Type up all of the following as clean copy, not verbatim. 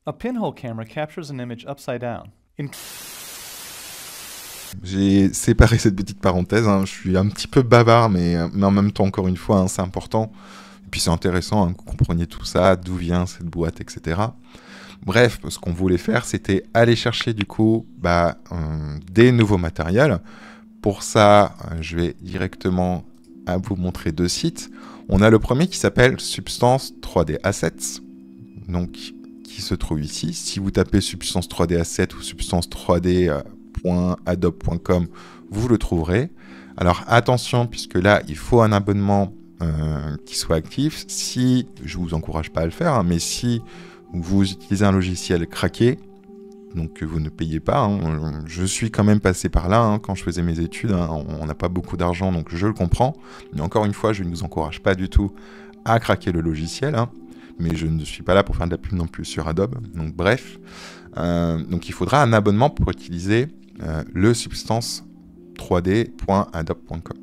A pinhole camera captures an image upside down. J'ai séparé cette petite parenthèse, hein. Je suis un petit peu bavard, mais en même temps, encore une fois, hein, c'est important. Et puis c'est intéressant hein, que vous compreniez tout ça, d'où vient cette boîte, etc. Bref, ce qu'on voulait faire, c'était aller chercher du coup des nouveaux matériels. Pour ça, je vais directement vous montrer 2 sites. On a le premier qui s'appelle Substance 3D Assets, donc qui se trouve ici. Si vous tapez Substance 3D Assets ou Substance 3D.adobe.com, vous le trouverez. Alors attention, puisque là, il faut un abonnement qui soit actif. Si, je ne vous encourage pas à le faire, hein, mais si vous utilisez un logiciel craqué, donc que vous ne payez pas, hein, je suis quand même passé par là hein, quand je faisais mes études, hein, on n'a pas beaucoup d'argent, donc je le comprends. Mais encore une fois, je ne vous encourage pas du tout à craquer le logiciel, hein, mais je ne suis pas là pour faire de la pub non plus sur Adobe. Donc bref, donc il faudra un abonnement pour utiliser le Substance 3D.adobe.com.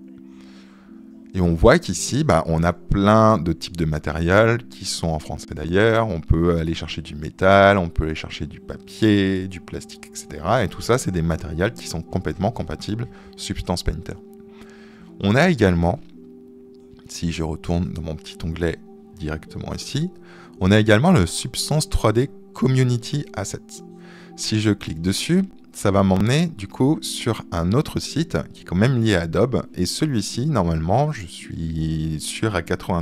Et on voit qu'ici, on a plein de types de matériel qui sont en français d'ailleurs. On peut aller chercher du métal, on peut aller chercher du papier, du plastique, etc. Et tout ça, c'est des matériels qui sont complètement compatibles Substance Painter. On a également, si je retourne dans mon petit onglet directement ici, on a également le Substance 3D Community Assets. Si je clique dessus, ça va m'emmener du coup sur un autre site qui est quand même lié à Adobe. Et celui-ci, normalement, je suis sûr à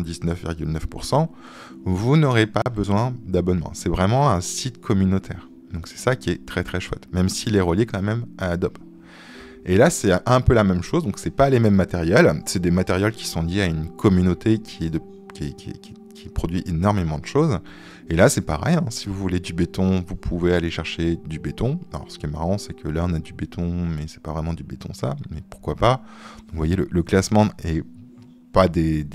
99,9%, vous n'aurez pas besoin d'abonnement. C'est vraiment un site communautaire. Donc c'est ça qui est très très chouette, même s'il est relié quand même à Adobe. Et là, c'est un peu la même chose, donc c'est pas les mêmes matériels. C'est des matériels qui sont liés à une communauté qui produit énormément de choses. Et là, c'est pareil, hein. Si vous voulez du béton, vous pouvez aller chercher du béton. Alors, ce qui est marrant, c'est que là, on a du béton, mais c'est pas vraiment du béton, ça. Mais pourquoi pas? Donc, vous voyez, le classement est pas des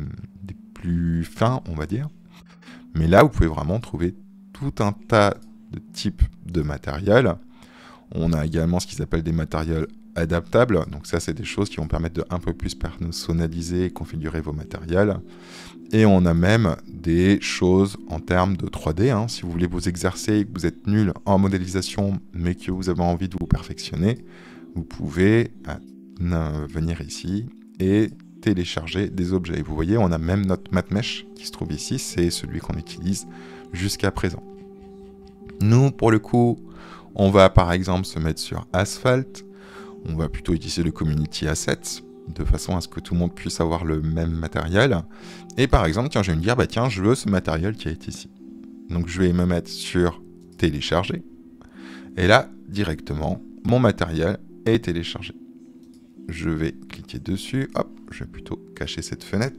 plus fins, on va dire. Mais là, vous pouvez vraiment trouver tout un tas de types de matériel. On a également ce qu'ils appellent des matériels adaptables. Donc ça, c'est des choses qui vont permettre de un peu plus personnaliser et configurer vos matériels. Et on a même des choses en termes de 3D. Hein. Si vous voulez vous exercer et que vous êtes nul en modélisation, mais que vous avez envie de vous perfectionner, vous pouvez venir ici et télécharger des objets. Et vous voyez, on a même notre MatMesh qui se trouve ici. C'est celui qu'on utilise jusqu'à présent. Nous, pour le coup, on va par exemple se mettre sur Asphalt. On va plutôt utiliser le Community Assets, de façon à ce que tout le monde puisse avoir le même matériel. Et par exemple, tiens, je vais me dire, tiens, je veux ce matériel qui est ici. Donc je vais me mettre sur télécharger. Et là, directement, mon matériel est téléchargé. Je vais cliquer dessus. Hop, je vais plutôt cacher cette fenêtre.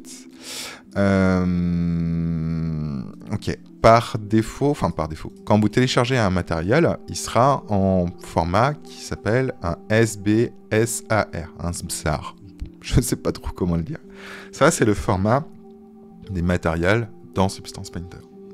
Ok, par défaut, quand vous téléchargez un matériel, il sera en format qui s'appelle un SBSAR, un SBSAR. Je ne sais pas trop comment le dire. Ça, c'est le format des matériels dans Substance Painter.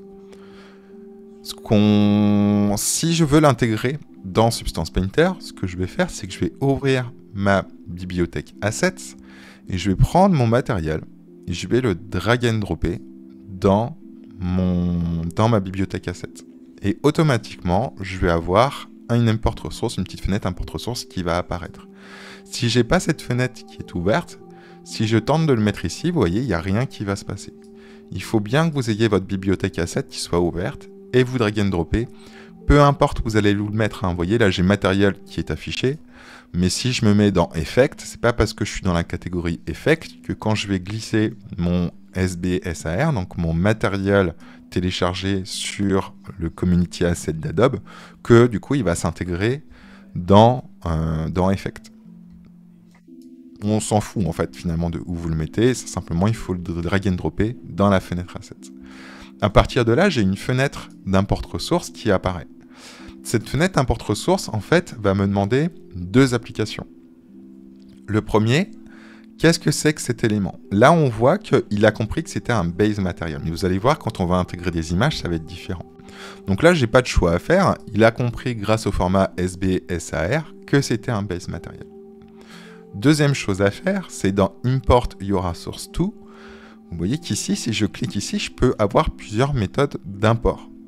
Si je veux l'intégrer dans Substance Painter, ce que je vais faire, c'est que je vais ouvrir ma bibliothèque Assets et je vais prendre mon matériel et je vais le drag and dropper dans ma bibliothèque Assets. Et automatiquement, je vais avoir une import ressource, une petite fenêtre import ressource qui va apparaître. Si j'ai pas cette fenêtre qui est ouverte, si je tente de le mettre ici, vous voyez, il n'y a rien qui va se passer. Il faut bien que vous ayez votre bibliothèque Assets qui soit ouverte et vous drag and dropper. Peu importe où vous allez le mettre, hein. Vous voyez, là j'ai matériel qui est affiché, mais si je me mets dans Effect, c'est pas parce que je suis dans la catégorie Effect que quand je vais glisser mon SBSAR, donc mon matériel téléchargé sur le Community Asset d'Adobe, que du coup il va s'intégrer dans Effect. On s'en fout en fait finalement de où vous le mettez, c'est simplement il faut le drag and dropper dans la fenêtre Assets. À partir de là, j'ai une fenêtre d'import ressource qui apparaît. Cette fenêtre import ressource, en fait, va me demander 2 applications. Le premier, qu'est-ce que c'est que cet élément? Là, on voit qu'il a compris que c'était un base material. Mais vous allez voir, quand on va intégrer des images, ça va être différent. Donc là, j'ai pas de choix à faire. Il a compris, grâce au format SBSAR, que c'était un base material. Deuxième chose à faire, c'est dans Import Your Source To. Vous voyez qu'ici, si je clique ici, je peux avoir plusieurs méthodes d'import.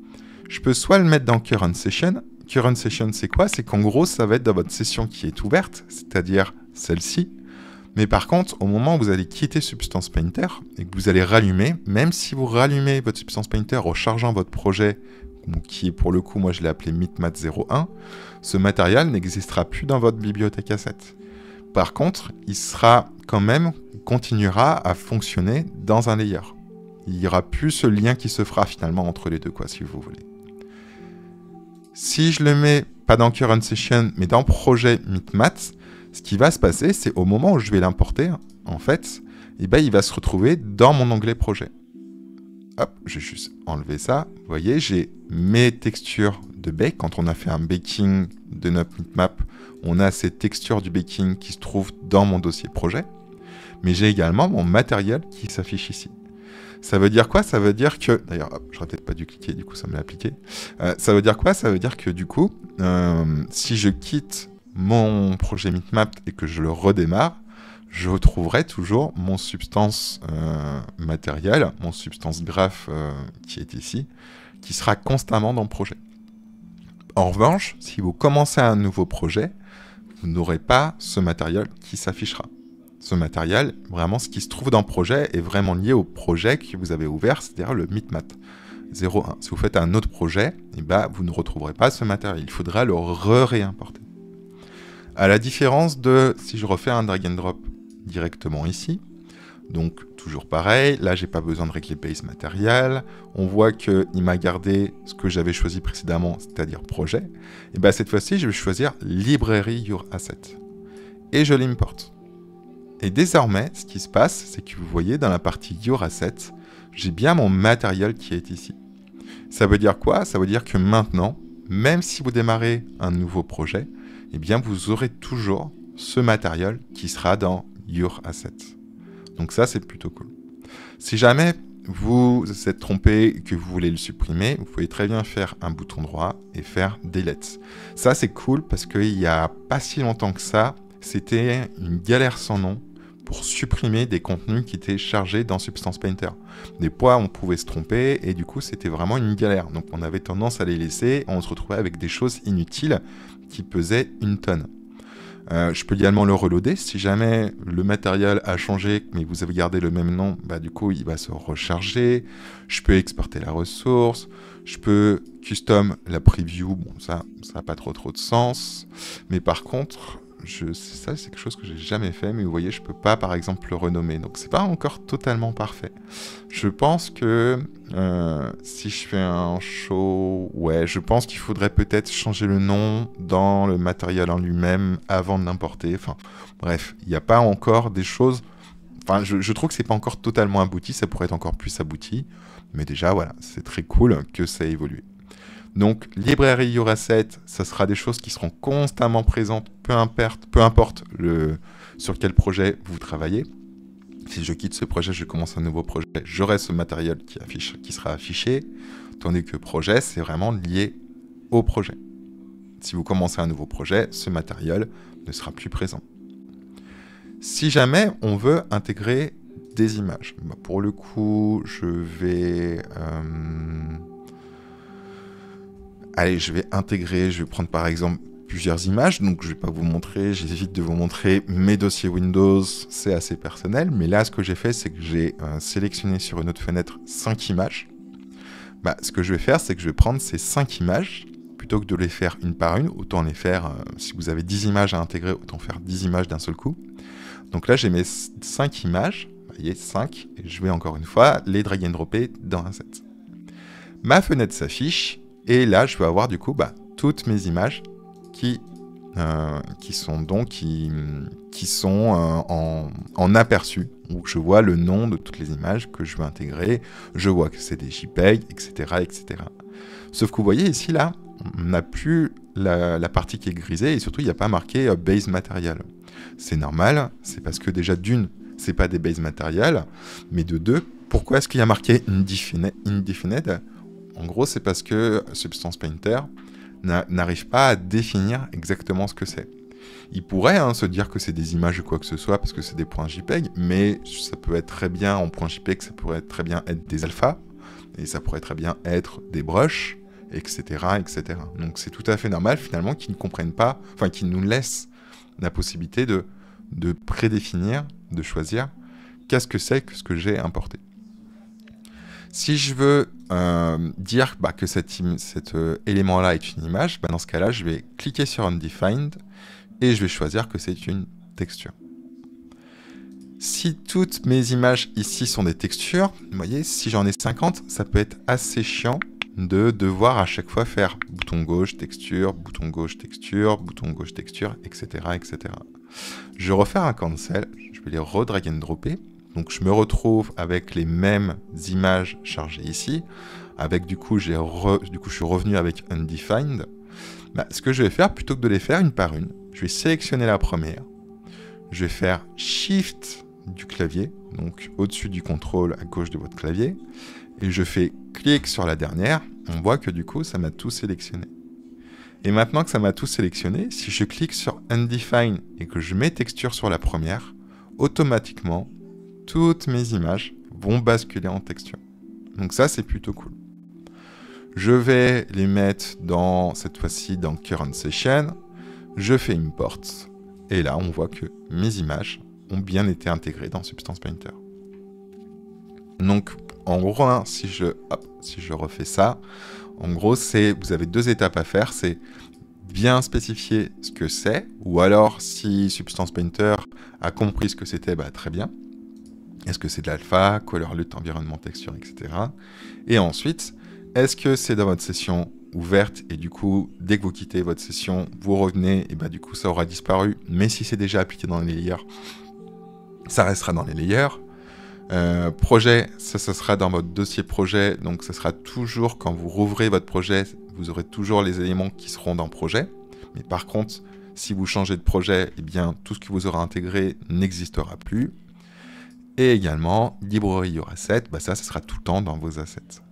Je peux soit le mettre dans Current Session. Current Session, c'est quoi? C'est qu'en gros, ça va être dans votre session qui est ouverte, c'est-à-dire celle-ci. Mais par contre, au moment où vous allez quitter Substance Painter et que vous allez rallumer, même si vous rallumez votre Substance Painter en chargeant votre projet, qui est pour le coup, moi je l'ai appelé MITMAT 01, ce matériel n'existera plus dans votre bibliothèque asset. Par contre, il sera quand même, continuera à fonctionner dans un layer. Il n'y aura plus ce lien qui se fera finalement entre les deux, quoi, si vous voulez. Si je le mets pas dans Current Session, mais dans projet MITMAT, ce qui va se passer, c'est au moment où je vais l'importer, en fait, eh ben, il va se retrouver dans mon onglet projet. Hop, je vais juste enlever ça. Vous voyez, j'ai mes textures de bake. Quand on a fait un baking de notre MITMAP, on a ces textures du baking qui se trouvent dans mon dossier projet. Mais j'ai également mon matériel qui s'affiche ici. Ça veut dire quoi? Ça veut dire que... D'ailleurs, j'aurais peut-être pas dû cliquer, du coup ça me l'a appliqué. Ça veut dire quoi? Ça veut dire que du coup, si je quitte mon projet MITMAP et que je le redémarre, je retrouverai toujours mon substance matériel, mon substance graph qui est ici, qui sera constamment dans le projet. En revanche, si vous commencez un nouveau projet, vous n'aurez pas ce matériel qui s'affichera. Ce matériel, vraiment, ce qui se trouve dans le projet est vraiment lié au projet que vous avez ouvert, c'est-à-dire le MITMAT 01. Si vous faites un autre projet, eh ben, vous ne retrouverez pas ce matériel. Il faudra le réimporter. À la différence de si je refais un drag and drop directement ici, donc toujours pareil, là j'ai pas besoin de régler base matériel, on voit qu'il m'a gardé ce que j'avais choisi précédemment, c'est-à-dire projet, et bien cette fois-ci je vais choisir librairie your asset, et je l'importe. Et désormais, ce qui se passe, c'est que vous voyez dans la partie your asset, j'ai bien mon matériel qui est ici. Ça veut dire quoi? Ça veut dire que maintenant, même si vous démarrez un nouveau projet, eh bien vous aurez toujours ce matériel qui sera dans your asset. Donc ça, c'est plutôt cool. Si jamais vous êtes trompé et que vous voulez le supprimer, vous pouvez très bien faire un bouton droit et faire delete. Ça, c'est cool parce qu'il n'y a pas si longtemps que ça, c'était une galère sans nom pour supprimer des contenus qui étaient chargés dans Substance Painter. Des fois, on pouvait se tromper et du coup, c'était vraiment une galère. Donc, on avait tendance à les laisser et on se retrouvait avec des choses inutiles qui pesaient 1 tonne. Je peux également le reloader. Si jamais le matériel a changé, mais vous avez gardé le même nom, bah, du coup, il va se recharger. Je peux exporter la ressource. Je peux custom la preview. Bon, ça n'a pas trop de sens. Mais par contre, ça, c'est quelque chose que j'ai jamais fait. Mais vous voyez, je peux pas, par exemple, le renommer. Donc, c'est pas encore totalement parfait. Je pense que si je fais un show, ouais, je pense qu'il faudrait peut-être changer le nom dans le matériel en lui-même avant de l'importer. Enfin, bref, il n'y a pas encore des choses... Enfin, je trouve que c'est pas encore totalement abouti, ça pourrait être encore plus abouti. Mais déjà, voilà, c'est très cool que ça ait évolué. Donc, librairie your asset, ça sera des choses qui seront constamment présentes, peu importe sur quel projet vous travaillez. Si je quitte ce projet, je commence un nouveau projet, j'aurai ce matériel qui sera affiché, tandis que projet, c'est vraiment lié au projet. Si vous commencez un nouveau projet, ce matériel ne sera plus présent. Si jamais on veut intégrer des images, bah pour le coup, je vais intégrer, je vais prendre par exemple plusieurs images, donc je ne vais pas vous montrer, j'évite de vous montrer mes dossiers Windows, c'est assez personnel, mais là ce que j'ai fait, c'est que j'ai sélectionné sur une autre fenêtre 5 images. Bah, ce que je vais faire, c'est que je vais prendre ces 5 images, plutôt que de les faire une par une, autant les faire, si vous avez 10 images à intégrer, autant faire 10 images d'un seul coup. Donc là, j'ai mes 5 images, vous voyez, 5, et je vais encore une fois les drag and dropper dans un set. Ma fenêtre s'affiche, et là, je vais avoir du coup toutes mes images qui sont en aperçu, où je vois le nom de toutes les images que je veux intégrer, je vois que c'est des JPEG, etc., etc. Sauf que vous voyez ici, là, on n'a plus la partie qui est grisée, et surtout, il n'y a pas marqué base material. C'est normal, c'est parce que déjà, d'une, c'est pas des base material, mais de deux, pourquoi est-ce qu'il y a marqué indefinite? En gros, c'est parce que Substance Painter n'arrive pas à définir exactement ce que c'est. Il pourrait se dire que c'est des images ou quoi que ce soit parce que c'est des points JPEG, mais ça peut être très bien en point JPEG, ça pourrait très bien être des alphas, et ça pourrait très bien être des brushes, etc., etc. Donc c'est tout à fait normal finalement qu'ils ne comprennent pas, enfin qu'ils nous laissent la possibilité de prédéfinir, de choisir qu'est-ce que c'est que ce que j'ai importé. Si je veux dire que cet élément-là est une image, dans ce cas-là, je vais cliquer sur Undefined et je vais choisir que c'est une texture. Si toutes mes images ici sont des textures, vous voyez, si j'en ai 50, ça peut être assez chiant de devoir à chaque fois faire bouton gauche, texture, bouton gauche, texture, bouton gauche, texture, etc., etc. Je vais refaire un cancel, je vais les redrag and dropper. Donc je me retrouve avec les mêmes images chargées ici. Avec du coup, je suis revenu avec Undefined. Ce que je vais faire, plutôt que de les faire une par une, je vais sélectionner la première. Je vais faire Shift du clavier, donc au-dessus du contrôle à gauche de votre clavier. Et je fais clic sur la dernière. On voit que du coup, ça m'a tout sélectionné. Et maintenant que ça m'a tout sélectionné, si je clique sur Undefined et que je mets texture sur la première, automatiquement, toutes mes images vont basculer en texture. Donc ça, c'est plutôt cool. Je vais les mettre cette fois-ci dans Current Session. Je fais Import. Et là, on voit que mes images ont bien été intégrées dans Substance Painter. Donc, en gros, si je refais ça, en gros, vous avez deux étapes à faire. C'est bien spécifier ce que c'est, ou alors, si Substance Painter a compris ce que c'était, très bien. Est-ce que c'est de l'alpha, color LUT, environnement, texture, etc. Et ensuite, est-ce que c'est dans votre session ouverte et du coup, dès que vous quittez votre session, vous revenez et du coup, ça aura disparu. Mais si c'est déjà appliqué dans les layers, ça restera dans les layers. Projet, ça sera dans votre dossier projet. Donc, ça sera toujours, quand vous rouvrez votre projet, vous aurez toujours les éléments qui seront dans projet. Mais par contre, si vous changez de projet, tout ce qui vous aura intégré n'existera plus. Et également, librairie assets, ça sera tout le temps dans vos assets.